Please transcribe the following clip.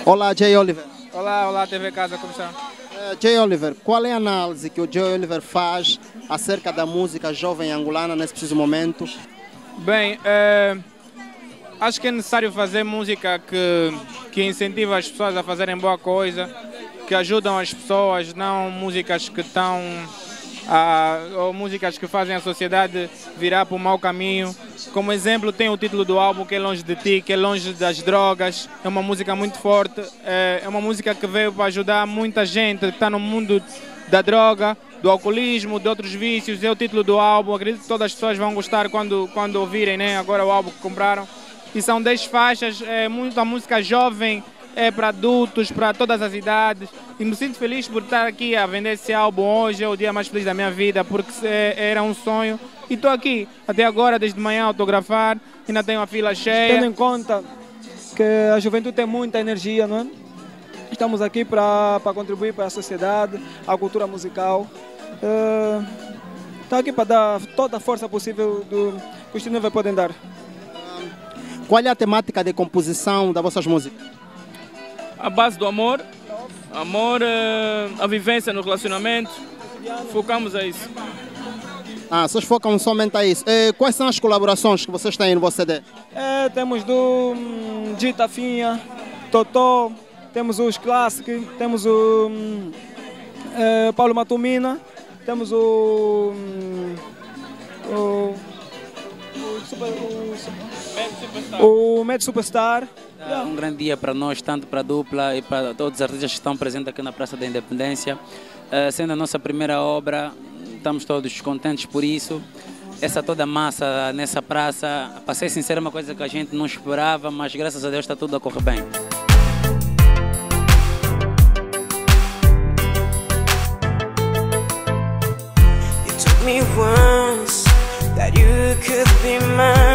Olá, Jay Oliver. Olá, TV Casa, como está? Jay Oliver, qual é a análise que o Jay Oliver faz acerca da música jovem angolana nesse preciso momento? Bem, acho que é necessário fazer música que incentiva as pessoas a fazerem boa coisa, que ajudam as pessoas, não músicas que estão... ou músicas que fazem a sociedade virar para o mau caminho. Como exemplo, tem o título do álbum, que é Longe de Ti, que é longe das drogas. É uma música muito forte, é uma música que veio para ajudar muita gente que está no mundo da droga, do alcoolismo, de outros vícios. É o título do álbum, acredito que todas as pessoas vão gostar quando ouvirem, né? Agora o álbum que compraram. E são 10 faixas, é muita música jovem, é para adultos, para todas as idades. E me sinto feliz por estar aqui a vender esse álbum hoje. É o dia mais feliz da minha vida, porque era um sonho. E estou aqui, até agora, desde manhã, a autografar. Ainda tenho a fila cheia. Tendo em conta que a juventude tem muita energia, não é? Estamos aqui para contribuir para a sociedade, a cultura musical. Estou aqui para dar toda a força possível que os jovens podem dar. Qual é a temática de composição das vossas músicas? A base do amor, a vivência no relacionamento, focamos a isso. Vocês focam somente a isso. Quais são as colaborações que vocês têm no vosso CD? Temos do Gita Finha, Totó, temos os Classic, temos o Paulo Matumina, temos o Med Superstar. É um grande dia para nós, tanto para a dupla e para todos os artistas que estão presentes aqui na Praça da Independência. Sendo a nossa primeira obra, estamos todos contentes por isso. Essa toda massa nessa praça, para ser sincero, é uma coisa que a gente não esperava, mas graças a Deus está tudo a correr bem. You told me once that you could be mine.